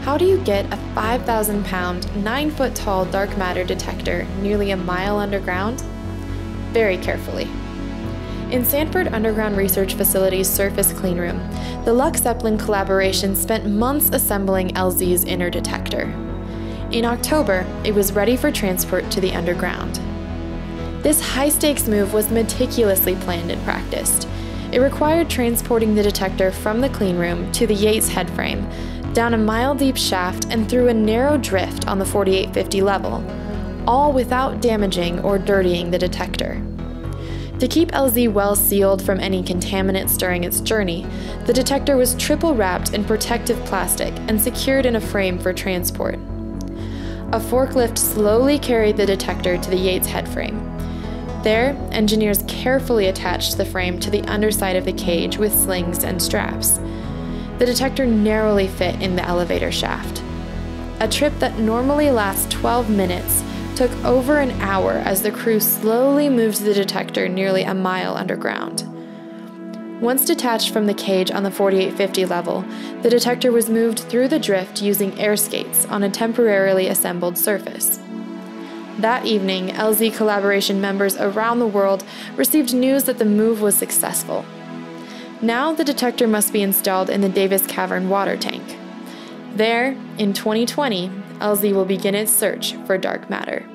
How do you get a 5,000-pound, 9-foot-tall dark matter detector nearly a mile underground? Very carefully. In Sanford Underground Research Facility's surface cleanroom, the LUX-ZEPLIN collaboration spent months assembling LZ's inner detector. In October, it was ready for transport to the underground. This high-stakes move was meticulously planned and practiced. It required transporting the detector from the cleanroom to the Yates headframe, down a mile-deep shaft and through a narrow drift on the 4850 level, all without damaging or dirtying the detector. To keep LZ well sealed from any contaminants during its journey, the detector was triple-wrapped in protective plastic and secured in a frame for transport. A forklift slowly carried the detector to the Yates headframe. There, engineers carefully attached the frame to the underside of the cage with slings and straps. The detector narrowly fit in the elevator shaft. A trip that normally lasts 12 minutes took over an hour as the crew slowly moved the detector nearly a mile underground. Once detached from the cage on the 4850 level, the detector was moved through the drift using air skates on a temporarily assembled surface. That evening, LZ collaboration members around the world received news that the move was successful. Now the detector must be installed in the Davis Cavern water tank. There, in 2020, LZ will begin its search for dark matter.